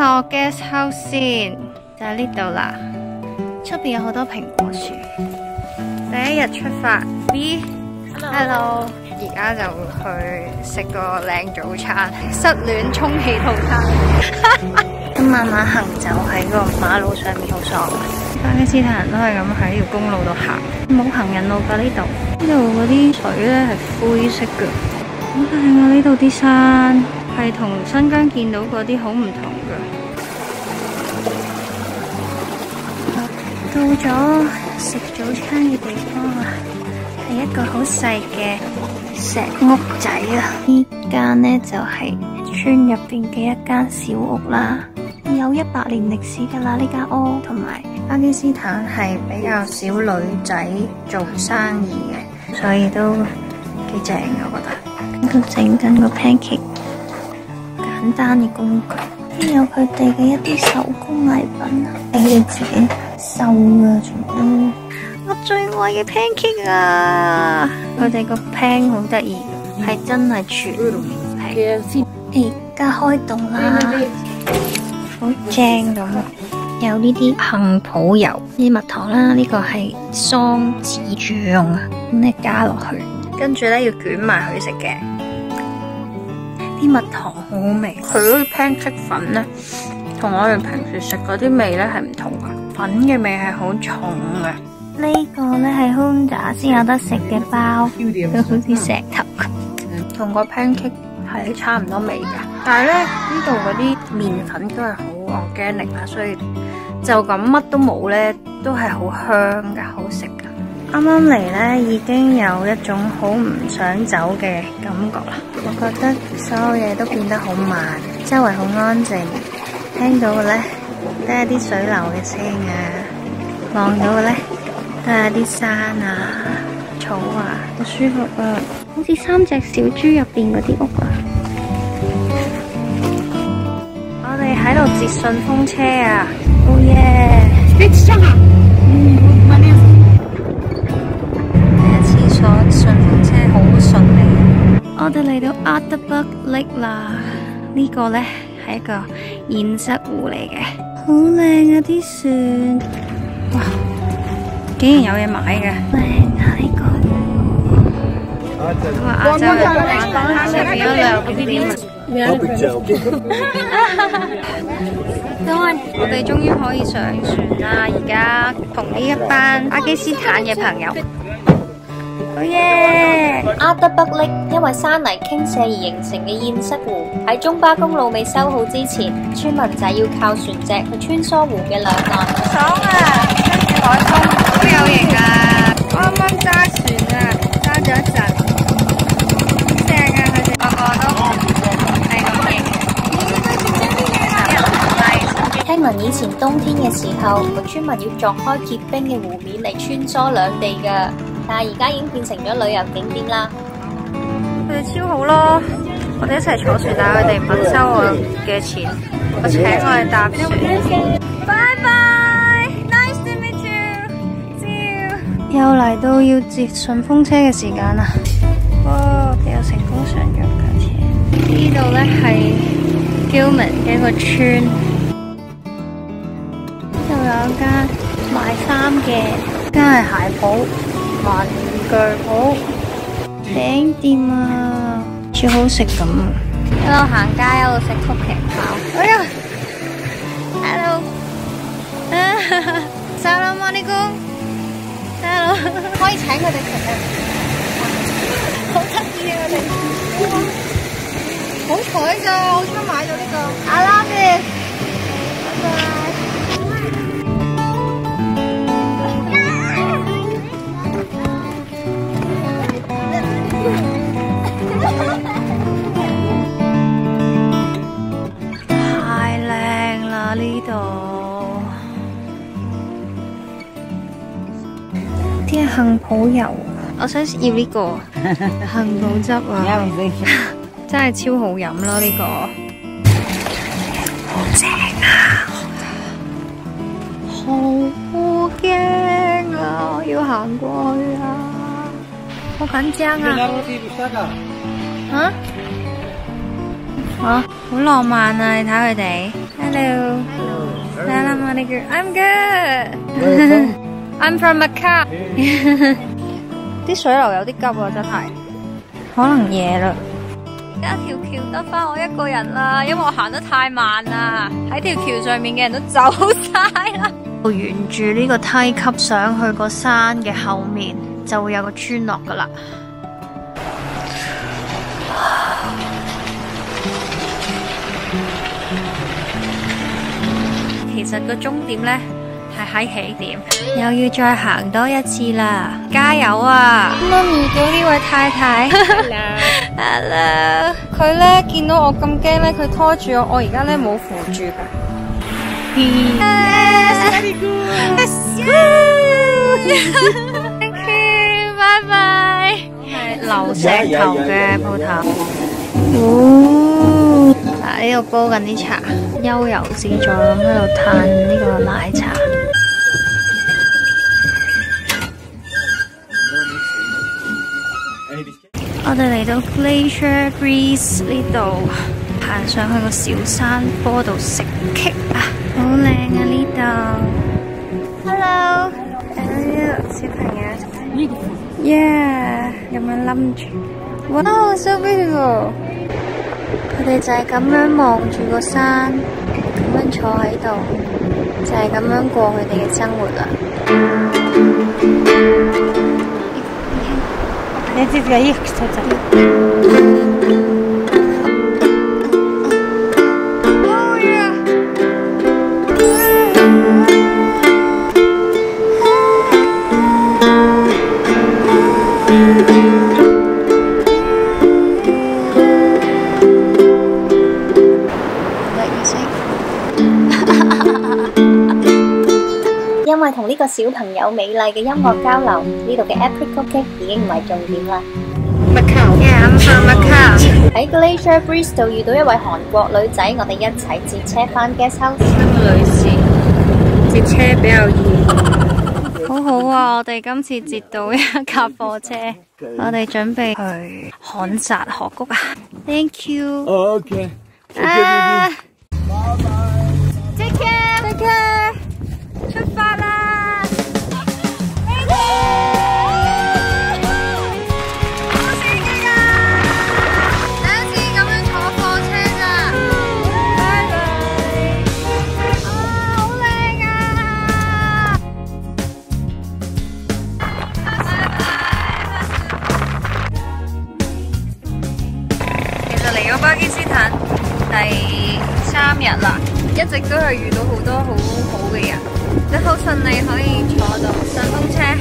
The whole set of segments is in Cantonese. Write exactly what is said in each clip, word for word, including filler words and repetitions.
下我 guest house 先，就喺呢度啦。出邊有好多蘋果樹。第一日出發 ，B，hello， 而家就去食個靚早餐，失戀充氣套餐。咁慢慢行走喺個馬路上面好爽。巴基斯坦人都係咁喺條公路度行，冇行人路㗎呢度。呢度嗰啲水咧係灰色嘅，好靚啊！呢度啲山係同新疆見到嗰啲好唔同嘅。到咗食早餐嘅地方啊，係一個好細嘅石屋仔啊！呢間呢就係村入邊嘅一間小屋啦，有一百年歷史噶啦呢間屋，同埋巴基斯坦係比較少女仔做生意嘅，所以都幾正嘅我覺得。喺度整緊個 pancake， 簡單嘅工具，有佢哋嘅一啲手工藝品，俾你自己繡啊，全部都。我最愛嘅 pancake 啊！佢哋個 pan 好得意，係真係全平。而家開動啦，好正咁。有呢啲杏脯油、呢啲蜜糖啦，呢個係桑子醬啊，咁你加落去，跟住咧要捲埋佢食嘅。啲蜜糖好好味，佢嗰啲 pancake 粉咧，同我哋平時食嗰啲味咧係唔同噶，粉嘅味係好重嘅。呢個咧係 Honda 先有得食嘅包，佢好似石頭咁，同個 pancake 係差唔多味嘅。但係咧呢度嗰啲麵粉都係好 organic 啦，所以就咁乜都冇咧，都係好香㗎，好食㗎。啱啱嚟咧已經有一種好唔想走嘅感覺啦。我覺得所有嘢都變得好慢，周圍好安靜，聽到嘅咧都係啲水流嘅聲啊，望到嘅咧都係啲山啊、草啊，好舒服啊，好似三隻小豬入邊嗰啲屋啊。我哋喺度截順風車啊！哦耶！第一次坐順風車好順利。我哋嚟到 Atabak Lake 啦，呢個咧係一個堰塞湖嚟嘅，好靚啊啲船，哇！竟然有嘢買嘅，靚啊呢個！咁啊，亞洲人玩上面有兩個 B B。我哋終於可以上船啦！而家同呢一班巴基斯坦嘅朋友，好耶！ 阿德北瀝因為山泥傾瀉而形成嘅堰塞湖，喺中巴公路未修好之前，村民就係要靠船隻去穿梭湖嘅兩岸。 爽啊！跟住海風好有型啊！我啱啱揸船啊，揸咗一陣，正啊！佢哋個個都係咁型。 聽聞以前冬天嘅時候，個村民要鑿開結冰嘅湖面嚟穿梭兩地㗎，但係而家已經變成咗旅遊景點啦。 佢哋超好咯，我哋一齊坐船，但係佢哋唔肯收我嘅錢，我請我哋搭船。拜拜 ，nice to meet you，see you。又嚟到要截順風車嘅時間啦，哇！幾有成功上咗架車。呢度咧係 Gilman 嘅一個村。呢度有間賣衫嘅，間係鞋鋪、文具鋪、餅店啊，超好食咁。一路行街一路食曲奇烤。哎呀 ，Hello， Assalamualaikum， Hello， 可以請佢哋食啊！ 好得意啊！佢哋，好彩咋，我先買到呢個。I love it， 拜拜。太靚啦呢度，啲係杏脯油，我想要呢個杏脯汁啊，真係超好飲咯呢個，好正啊！好驚啊！我要行過去啊！好緊張啊！啊？啊，好浪漫啊！你睇佢哋。 Hello. Assalamualaikum. I'm good. I'm from Macau. 啲水流有啲急啊，真係。可能夜啦。而家條橋得返我一個人啦，因為我行得太慢啦，喺條橋上面嘅人都走晒啦。沿住呢個梯級上去個山嘅後面，就會有個村落噶啦。其實個終點呢係喺起點，又要再行多一次啦！加油啊！媽咪叫呢位太太 ，Hello， 佢呢見到我咁驚呢，佢拖住我，我而家呢冇扶住佢。Yes，very good，Thank you，拜拜。係流石頭嘅鋪頭。哦，嗱呢度煲緊啲茶，悠遊自在咁喺度嘆呢個奶茶。我哋嚟到 Glacier Breeze 呢度，行上去個小山坡度食 cake 啊，好靚啊呢度。Hello， 小朋友 ，Yeah， 咁樣冧住，哇 ，so beautiful。佢哋就係咁樣望住個山，咁樣坐喺度，就係咁樣過佢哋嘅生活啦。你知唔知呢個小仔？ 因為同呢個小朋友美麗嘅音樂交流，呢度嘅 Apricot Cake 已經唔係重點啦。 Macau，yeah， I'm from Macau。 喺 Glacier Breeze 度遇到一位韓國女仔，我哋一齊截車返 guest house。 女士，截車比較易。好好啊！我哋今次截到一架貨車，我哋準備去旱澤河谷啊 ！Thank you。 OK。 啊 ！Take care，take care。出發啦！好刺激啊！第一次咁樣坐貨車咋？拜拜！啊，好靚啊！其實嚟咗巴基斯坦第三日啦，一直都係遇到好多好好嘅人。都好順利可以坐到順風車。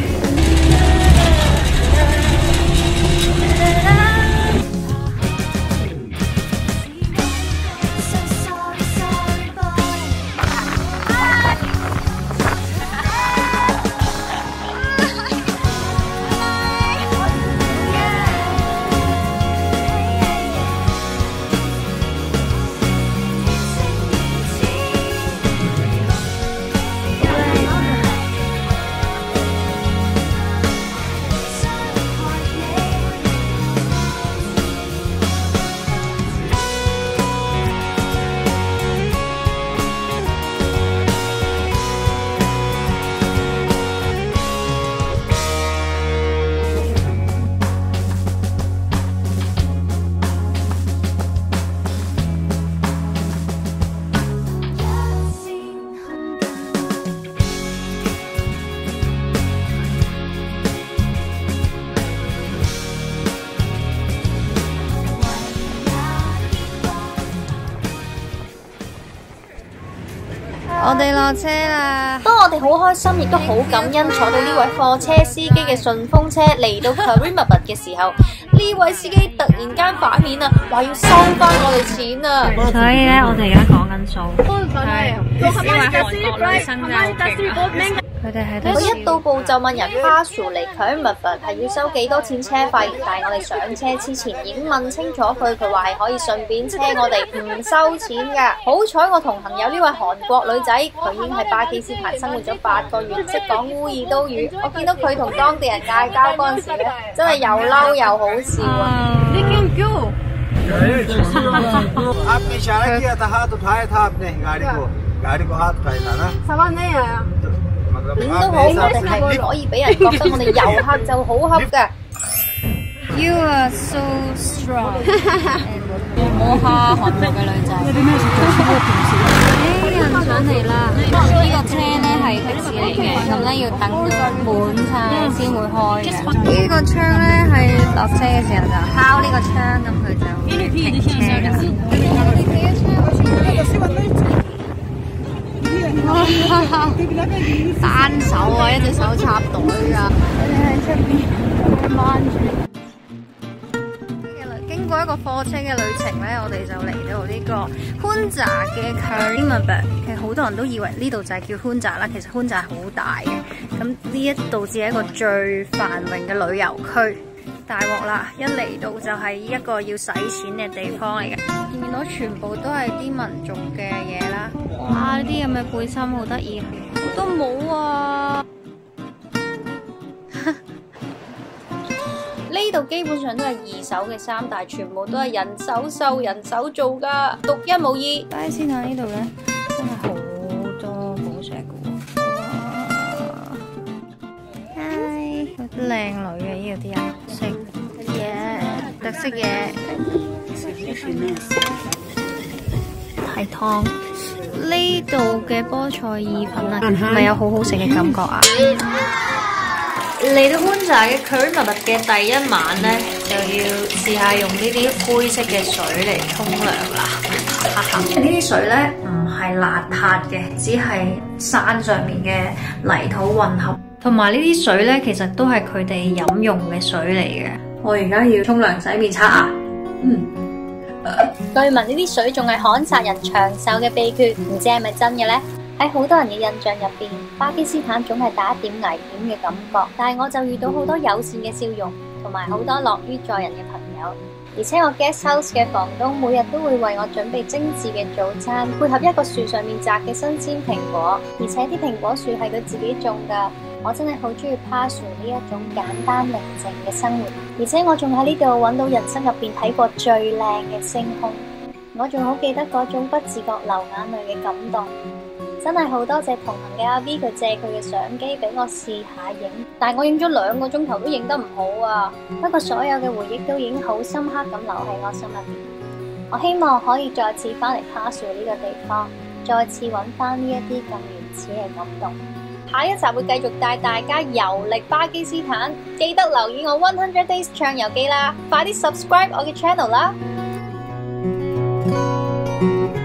我哋落車啦！ 當我哋好開心，亦都好感恩坐到呢位貨車司機嘅順風車嚟到 Karimabad 嘅時候，呢位司機突然間反面啊，話要收翻我哋錢啊！ 所以咧，我哋而家講緊數，係呢位韓國女生真係好勁啊！佢哋喺度， 佢一到步就問人 Pasu 嚟 Karimabad 係要收幾多錢車費，但係我哋上車之前已經問清楚佢，佢話係可以順便車我哋，唔收錢㗎。好彩我同行有呢位韓國女仔，佢已經喺巴基斯坦生活咗八個月，識講烏爾都語。我見到佢同當地人嗌交嗰陣時咧，真係又嬲又好笑啊！ 你叫唔叫？ आपने इशारा किया था, हाथ उठाया था आपने गाड़ी को, गाड़ी को हाथ उठाया था ना। 十蚊呢啊？ 點都好，我哋係唔可以俾人覺得我哋遊客就好恰㗎。You are so strong 摸下韓國嘅女仔。有啲咩食誒，有人上嚟啦！呢個車咧係的士嚟嘅，咁咧要等滿晒先會開嘅。呢個窗咧係落車嘅時候就敲呢個窗，咁佢就停車㗎。單手啊，一隻手插袋㗎。你喺出邊掹住。經過一個貨車嘅旅程咧，我哋就嚟到呢個 Hunza 嘅 Karimunberg。其實好多人都以為呢度就係叫 Hunza 啦，其實 Hunza 係好大嘅。咁呢一度只係一個最繁榮嘅旅遊區。大鑊啦！一嚟到就係一個要使錢嘅地方嚟嘅，見到全部都係啲民族嘅嘢啦。哇！呢啲咁嘅背心好得意，我都冇啊！呢度基本上都係二手嘅衫，但係全部都係人手繡、人手做㗎，獨一無二。大家先睇呢度咧，真係好多寶石嘅喎！哇！嗨，好靚女嘅呢度啲人，食嘢，特色嘢，睇湯。呢度嘅菠菜意粉啊，咪有好好食嘅感覺啊！嚟到 Hunza 嘅 Karimunberg 嘅第一晚咧，就要試下用呢啲灰色嘅水嚟沖涼啦。呢啲水咧唔係邋遢嘅，只係山上面嘅泥土混合，同埋呢啲水咧其實都係佢哋飲用嘅水嚟嘅。我而家要沖涼洗面刷牙。嗯。據聞呢啲水仲係罕殺人長壽嘅秘訣，唔知係咪真嘅呢？喺好多人嘅印象入邊，巴基斯坦總係帶一點危險嘅感覺，但係我就遇到好多友善嘅笑容，同埋好多樂於助人嘅朋友。而且我 guest house 嘅房東每日都會為我準備精緻嘅早餐，配合一個樹上面摘嘅新鮮蘋果，而且啲蘋果樹係佢自己種㗎。我真係好中意 Pasu 呢一種簡單寧靜嘅生活，而且我仲喺呢度揾到人生入邊睇過最靚嘅星空。我仲好記得嗰種不自覺流眼淚嘅感動。真係好多謝同行嘅阿 V， 佢借佢嘅相機俾我試下影，但係我影咗兩個鐘頭都影得唔好啊。不過所有嘅回憶都已經好深刻咁留喺我心入邊。我希望可以再次翻嚟 Pasu 呢個地方，再次揾翻呢一啲咁原始嘅感動。下一集會繼續帶大家遊歷巴基斯坦，記得留意我一百 Days 暢遊記啦！快啲 subscribe 我嘅 channel 啦！